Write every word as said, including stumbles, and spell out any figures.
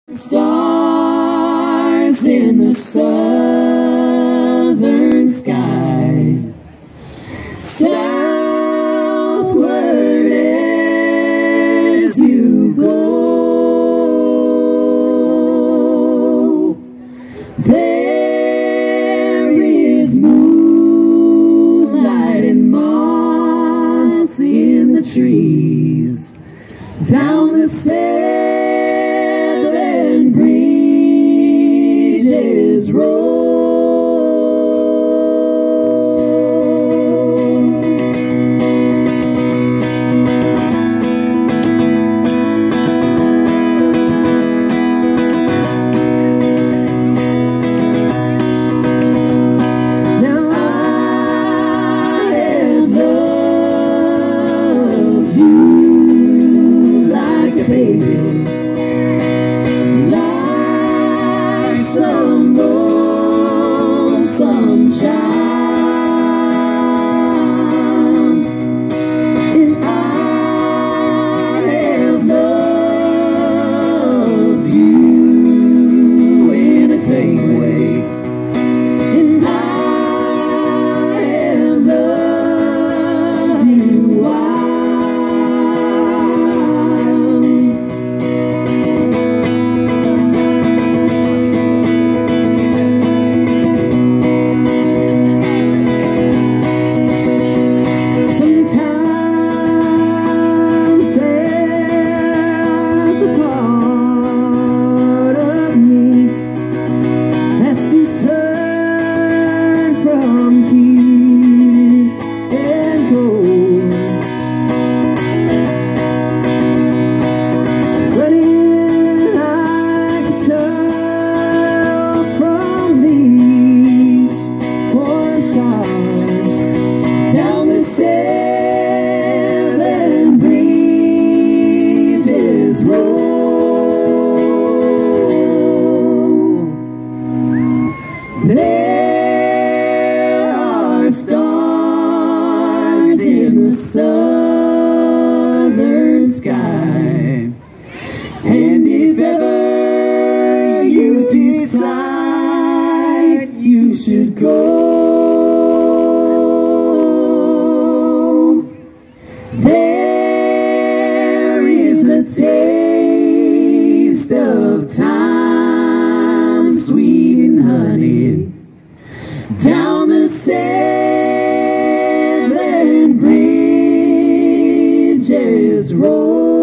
Stars in the southern sky, southward as you go. There is moonlight and moss in the trees, down the seven bridges roll. Now I have loved you like a baby, like some lonesome child, and I have loved you in a tame way, and I have loved you wild. Sometimes there's a part of me has to turn from here and go, running like a child from these warm stars, down the seven bridges roll. There are stars in the southern sky, and if ever you decide you should go, there is a taste of time, sweet and honey, down the seven bridges roll.